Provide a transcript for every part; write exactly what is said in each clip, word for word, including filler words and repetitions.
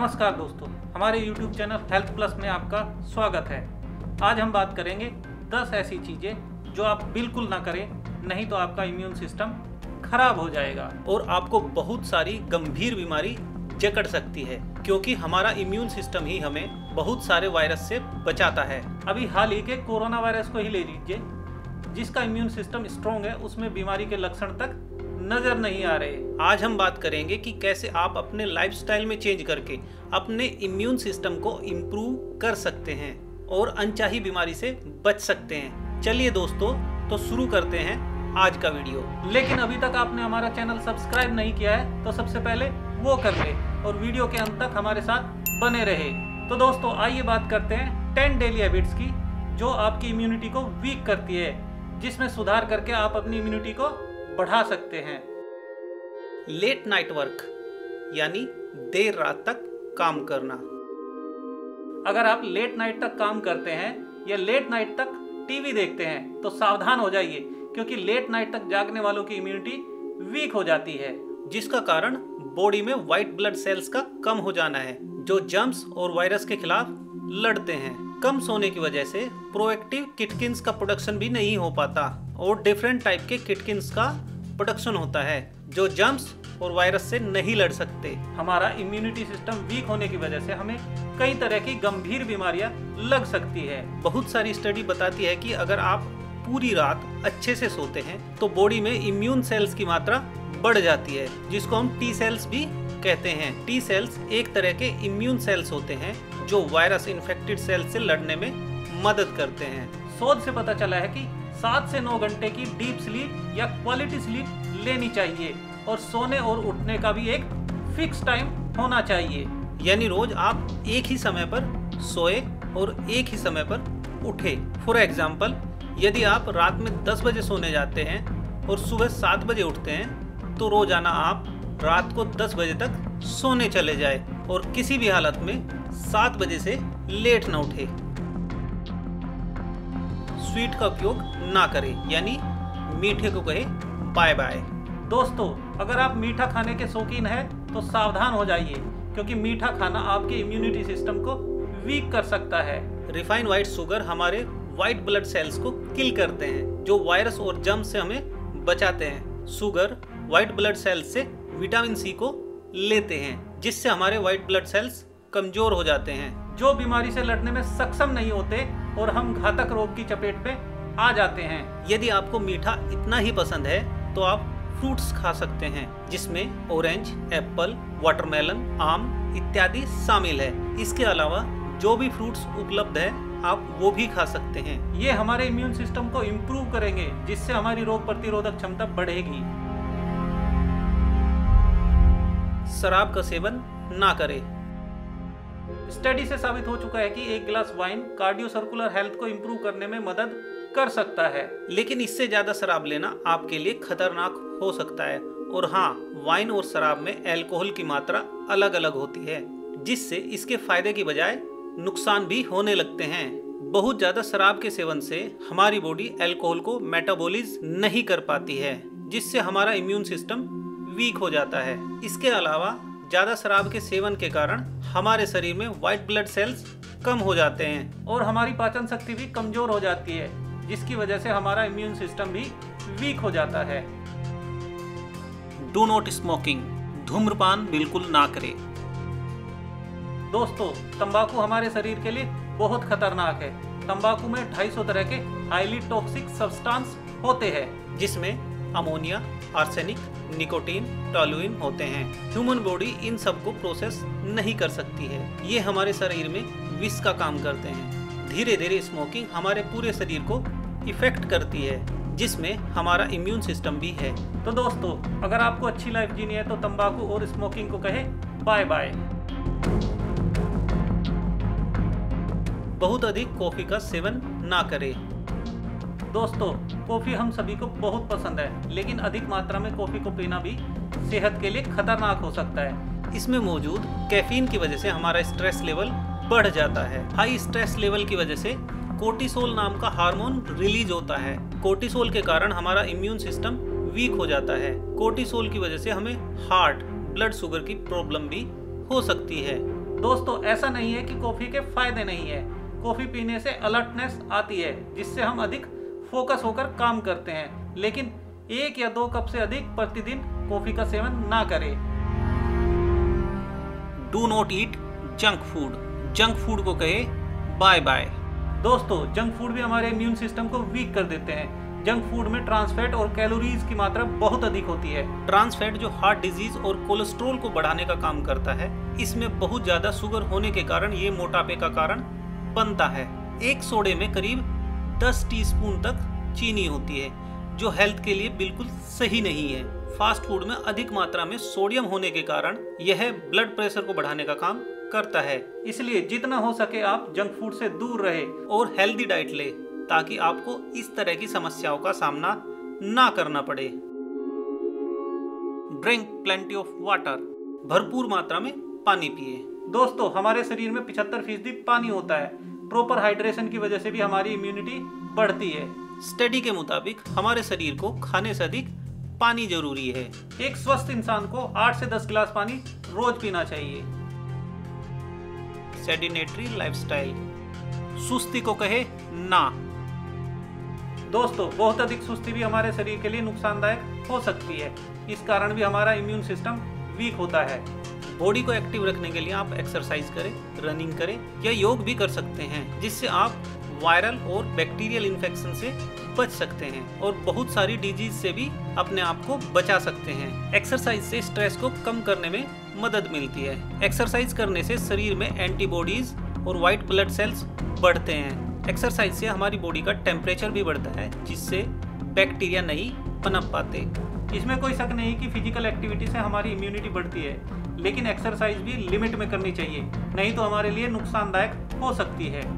नमस्कार दोस्तों, हमारे यूट्यूब चैनल हेल्थ प्लस में आपका स्वागत है। आज हम बात करेंगे दस ऐसी चीज़ें जो आप बिल्कुल ना करें, नहीं तो आपका इम्यून सिस्टम खराब हो जाएगा और आपको बहुत सारी गंभीर बीमारी जकड़ सकती है, क्योंकि हमारा इम्यून सिस्टम ही हमें बहुत सारे वायरस से बचाता है। अभी हाल ही के कोरोना वायरस को ही ले लीजिए, जिसका इम्यून सिस्टम स्ट्रॉन्ग है, उसमें बीमारी के लक्षण तक नजर नहीं आ रहे। आज हम बात करेंगे कि कैसे आप अपने लाइफस्टाइल में चेंज करके अपने इम्यून सिस्टम को इम्प्रूव कर सकते हैं और अनचाही बीमारी से बच सकते हैं। चलिए दोस्तों, तो शुरू करते हैं आज का वीडियो। लेकिन अभी तक आपने हमारा चैनल सब्सक्राइब नहीं किया है तो सबसे पहले वो कर ले और वीडियो के अंत तक हमारे साथ बने रहे। तो दोस्तों, आइए बात करते हैं टेन डेली हैबिट्स की जो आपकी इम्यूनिटी को वीक करती है, जिसमें सुधार करके आप अपनी इम्यूनिटी को बढ़ा सकते हैं। लेट नाइट वर्क यानी देर रात तक काम करना। अगर आप लेट नाइट तक काम करते हैं या लेट नाइट तक टीवी देखते हैं तो सावधान हो जाइए, क्योंकि लेट नाइट तक जागने वालों की इम्यूनिटी वीक हो जाती है, जिसका कारण बॉडी में व्हाइट ब्लड सेल्स का कम हो जाना है, जो जर्म्स और वायरस के खिलाफ लड़ते हैं। कम सोने की वजह से प्रोएक्टिव किटकिन्स का प्रोडक्शन भी नहीं हो पाता और डिफरेंट टाइप के किटकिन्स का प्रोडक्शन होता है, जो जर्म्स और वायरस से नहीं लड़ सकते। हमारा इम्यूनिटी सिस्टम वीक होने की वजह से हमें कई तरह की गंभीर बीमारियां लग सकती है। बहुत सारी स्टडी बताती है कि अगर आप पूरी रात अच्छे से सोते हैं तो बॉडी में इम्यून सेल्स की मात्रा बढ़ जाती है, जिसको हम टी सेल्स भी कहते हैं। टी सेल्स एक तरह के इम्यून सेल्स होते हैं जो वायरस इन्फेक्टेड सेल्स से लड़ने में मदद करते हैं। शोध से पता चला है कि सात से नौ घंटे की डीप स्लीप या क्वालिटी स्लीप लेनी चाहिए और सोने और उठने का भी एक फिक्स टाइम होना चाहिए, यानी रोज आप एक ही समय पर सोए और एक ही समय पर उठे। फॉर एग्जाम्पल, यदि आप रात में दस बजे सोने जाते हैं और सुबह सात बजे उठते हैं तो रोजाना आप रात को दस बजे तक सोने चले जाए और किसी भी हालत में सात बजे से लेट न उठे। स्वीट का उपयोग ना करें, यानी मीठे को कहे बाय बाय। दोस्तों, अगर आप मीठा खाने के शौकीन हैं तो सावधान हो जाइए, क्योंकि मीठा खाना आपके इम्यूनिटी सिस्टम को वीक कर सकता है। रिफाइंड व्हाइट शुगर हमारे व्हाइट ब्लड सेल्स को किल करते हैं, जो वायरस और जर्म्स से हमें बचाते हैं। शुगर व्हाइट ब्लड सेल्स से विटामिन सी को लेते हैं, जिससे हमारे व्हाइट ब्लड सेल्स कमजोर हो जाते हैं, जो बीमारी से लड़ने में सक्षम नहीं होते और हम घातक रोग की चपेट में आ जाते हैं। यदि आपको मीठा इतना ही पसंद है तो आप फ्रूट्स खा सकते हैं, जिसमें ऑरेंज, एप्पल, वाटरमेलन, आम इत्यादि शामिल है। इसके अलावा जो भी फ्रूट्स उपलब्ध है आप वो भी खा सकते हैं। ये हमारे इम्यून सिस्टम को इम्प्रूव करेंगे, जिससे हमारी रोग प्रतिरोधक क्षमता बढ़ेगी। शराब का सेवन ना करें। स्टडी से साबित हो चुका है कि एक गिलास वाइन कार्डियोसर्कुलर हेल्थ को इम्प्रूव करने में मदद कर सकता है, लेकिन इससे ज्यादा शराब लेना आपके लिए खतरनाक हो सकता है। और हाँ, वाइन और शराब में अल्कोहल की मात्रा अलग अलग होती है, जिससे इसके फायदे की बजाय नुकसान भी होने लगते हैं। बहुत ज्यादा शराब के सेवन से हमारी बॉडी अल्कोहल को मेटाबॉलिज नहीं कर पाती है, जिससे हमारा इम्यून सिस्टम वीक हो जाता है। इसके अलावा ज्यादा शराब के सेवन के कारण हमारे शरीर में व्हाइट ब्लड सेल्स कम हो जाते हैं और हमारी पाचन शक्ति भी कमजोर हो जाती है, जिसकी वजह से हमारा इम्यून सिस्टम भी वीक हो जाता है। डू नॉट स्मोकिंग, धूम्रपान बिल्कुल ना करें। दोस्तों, तंबाकू हमारे शरीर के लिए बहुत खतरनाक है। तंबाकू में ढाई सौ तरह के हाईली टॉक्सिक सब्सटेंस होते हैं, जिसमें अमोनिया, आर्सेनिक, निकोटीन, टॉलुइन होते हैं। ह्यूमन बॉडी इन सब को प्रोसेस नहीं कर सकती है। ये हमारे शरीर में विष का काम करते हैं। धीरे धीरे स्मोकिंग हमारे पूरे शरीर को इफेक्ट करती है, जिसमें हमारा इम्यून सिस्टम भी है। तो दोस्तों, अगर आपको अच्छी लाइफ जीनी है तो तंबाकू और स्मोकिंग को कहे बाय बाय। बहुत अधिक कॉफी का सेवन ना करें। दोस्तों, कॉफी हम सभी को बहुत पसंद है, लेकिन अधिक मात्रा में कॉफी को पीना भी सेहत के लिए खतरनाक हो सकता है। इसमें मौजूद कैफीन की वजह से हमारा स्ट्रेस लेवल बढ़ जाता है। हाई स्ट्रेस लेवल की वजह से कोर्टिसोल नाम का हार्मोन रिलीज होता है। कोर्टिसोल के कारण हमारा इम्यून सिस्टम वीक हो जाता है। कोर्टिसोल की वजह से हमें हार्ट, ब्लड शुगर की प्रॉब्लम भी हो सकती है। दोस्तों ऐसा नहीं है कि कॉफ़ी के फायदे नहीं है। कॉफ़ी पीने से अलर्टनेस आती है जिससे हम अधिक फोकस होकर काम करते हैं, लेकिन एक या दो कप से अधिक प्रतिदिन कॉफ़ी का सेवन ना करें। Do not eat junk food. Junk food को कहे बाय बाय। दोस्तों जंक फूड भी हमारे इम्यून सिस्टम को वीक कर देते हैं। जंक फूड में ट्रांस फैट और कैलोरीज की मात्रा बहुत अधिक होती है। ट्रांस फैट जो हार्ट डिजीज और कोलेस्ट्रॉल को बढ़ाने का काम करता है, इसमें बहुत ज्यादा शुगर होने के कारण ये मोटापे का कारण बनता है। एक सोडे में करीब दस टीस्पून तक चीनी होती है जो हेल्थ के लिए बिल्कुल सही नहीं है। फास्ट फूड में अधिक मात्रा में सोडियम होने के कारण यह ब्लड प्रेशर को बढ़ाने का काम करता है। इसलिए जितना हो सके आप जंक फूड से दूर रहे और हेल्दी डाइट ले ताकि आपको इस तरह की समस्याओं का सामना ना करना पड़े। Drink plenty of water. भरपूर मात्रा में पानी पिए। दोस्तों हमारे शरीर में पिछहत्तर फीसदी पानी होता है। प्रॉपर हाइड्रेशन की वजह से भी हमारी इम्यूनिटी बढ़ती है। स्टडी के मुताबिक हमारे शरीर को खाने से अधिक पानी जरूरी है। एक स्वस्थ इंसान को आठ से दस गिलास पानी रोज पीना चाहिए। Sedentary lifestyle. सुस्ती को कहे ना। दोस्तों बहुत अधिक सुस्ती भी हमारे शरीर के लिए नुकसानदायक हो सकती है। इस कारण भी हमारा इम्यून सिस्टम वीक होता है। बॉडी को एक्टिव रखने के लिए आप एक्सरसाइज करें, रनिंग करें या योग भी कर सकते हैं, जिससे आप वायरल और बैक्टीरियल इन्फेक्शन से बच सकते हैं और बहुत सारी डिजीज से भी अपने आप को बचा सकते हैं। एक्सरसाइज से स्ट्रेस को कम करने में मदद मिलती है। एक्सरसाइज करने से शरीर में एंटीबॉडीज और वाइट ब्लड सेल्स बढ़ते हैं। एक्सरसाइज से हमारी बॉडी का टेम्परेचर भी बढ़ता है, जिससे बैक्टीरिया नहीं पनप पाते। इसमें कोई शक नहीं कि फिजिकल एक्टिविटी से हमारी इम्यूनिटी बढ़ती है, लेकिन एक्सरसाइज भी लिमिट में करनी चाहिए, नहीं तो हमारे लिए नुकसानदायक हो सकती है।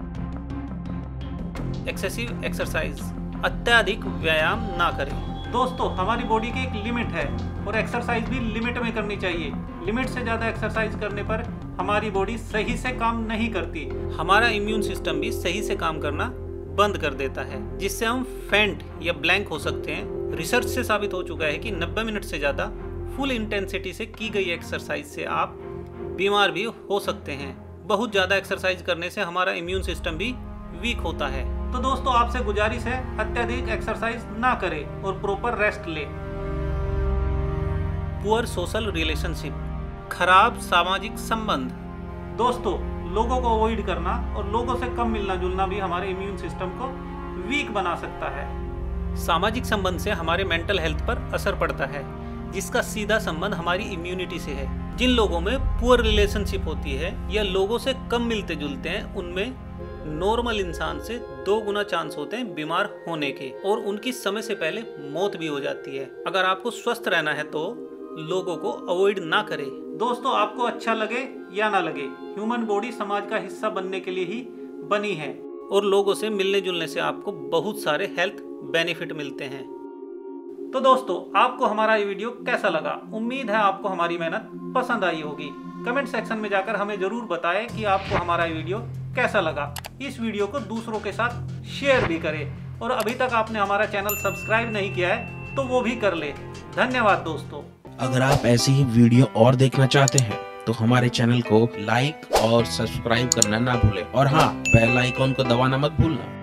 Excessive exercise. अत्यधिक व्यायाम ना करें। दोस्तों हमारी बॉडी की एक लिमिट है और एक्सरसाइज भी लिमिट में करनी चाहिए। लिमिट से ज़्यादा एक्सरसाइज करने पर हमारी बॉडी सही से काम नहीं करती। हमारा इम्यून सिस्टम भी सही से काम करना बंद कर देता है, जिससे हम फेंट या ब्लैंक हो सकते हैं। रिसर्च से साबित हो चुका है कि नब्बे मिनट से ज़्यादा फुल इंटेंसिटी से की गई एक्सरसाइज से आप बीमार भी हो सकते हैं। बहुत ज़्यादा एक्सरसाइज करने से हमारा इम्यून सिस्टम भी वीक होता है। तो दोस्तों आपसे गुजारिश है अत्यधिक एक्सरसाइज ना करें और प्रॉपर रेस्ट ले। Poor social relationship. खराब सामाजिक संबंध। दोस्तों लोगों को अवॉइड करना और लोगों से कम मिलना जुलना भी हमारे इम्यून सिस्टम को वीक बना सकता है। सामाजिक संबंध से हमारे मेंटल हेल्थ पर असर पड़ता है, जिसका सीधा संबंध हमारी इम्यूनिटी से है। जिन लोगों में पुअर रिलेशनशिप होती है या लोगों से कम मिलते जुलते हैं, उनमें नॉर्मल इंसान से दो गुना चांस होते हैं बीमार होने के और उनकी समय से पहले मौत भी हो जाती है। अगर आपको स्वस्थ रहना है तो लोगों को अवॉइड ना करें। दोस्तों आपको अच्छा लगे या ना लगे, ह्यूमन बॉडी समाज का हिस्सा बनने के लिए ही बनी है और लोगों से मिलने जुलने से आपको बहुत सारे हेल्थ बेनिफिट मिलते हैं। तो दोस्तों आपको हमारा ये वीडियो कैसा लगा? उम्मीद है आपको हमारी मेहनत पसंद आई होगी। कमेंट सेक्शन में जाकर हमें जरूर बताएं कि आपको हमारा ये वीडियो कैसा लगा। इस वीडियो को दूसरों के साथ शेयर भी करें और अभी तक आपने हमारा चैनल सब्सक्राइब नहीं किया है तो वो भी कर ले। धन्यवाद दोस्तों। अगर आप ऐसी ही वीडियो और देखना चाहते हैं तो हमारे चैनल को लाइक और सब्सक्राइब करना ना भूलें और हाँ, बेल आइकॉन को दबाना मत भूलना।